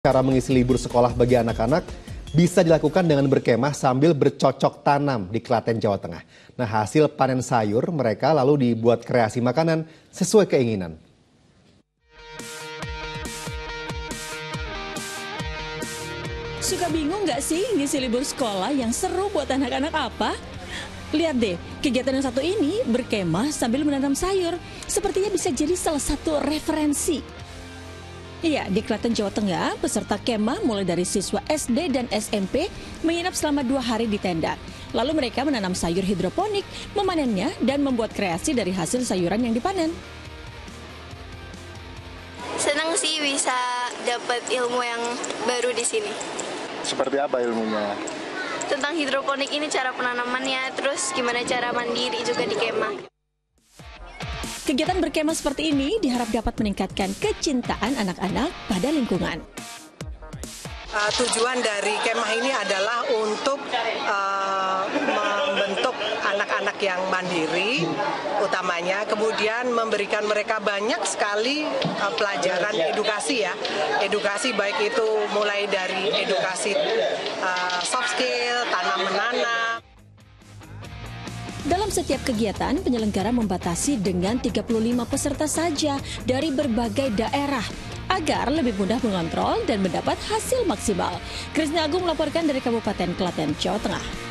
Cara mengisi libur sekolah bagi anak-anak bisa dilakukan dengan berkemah sambil bercocok tanam di Klaten, Jawa Tengah. Nah, hasil panen sayur mereka lalu dibuat kreasi makanan sesuai keinginan. Suka bingung nggak sih ngisi libur sekolah yang seru buat anak-anak apa? Lihat deh, kegiatan yang satu ini berkemah sambil menanam sayur. Sepertinya bisa jadi salah satu referensi. Iya, di Klaten, Jawa Tengah, peserta kemah mulai dari siswa SD dan SMP menginap selama 2 hari di tenda. Lalu mereka menanam sayur hidroponik, memanennya, dan membuat kreasi dari hasil sayuran yang dipanen. Senang sih bisa dapat ilmu yang baru di sini. Seperti apa ilmunya? Tentang hidroponik ini, cara penanamannya, terus gimana cara mandiri juga di kemah. Kegiatan berkemah seperti ini diharap dapat meningkatkan kecintaan anak-anak pada lingkungan. Tujuan dari kemah ini adalah untuk membentuk anak-anak yang mandiri utamanya, kemudian memberikan mereka banyak sekali pelajaran edukasi ya. Edukasi baik itu mulai dari edukasi soft skill, tanam-menanam. Dalam setiap kegiatan, penyelenggara membatasi dengan 35 peserta saja dari berbagai daerah agar lebih mudah mengontrol dan mendapat hasil maksimal. Krisna Agung melaporkan dari Kabupaten Klaten, Jawa Tengah.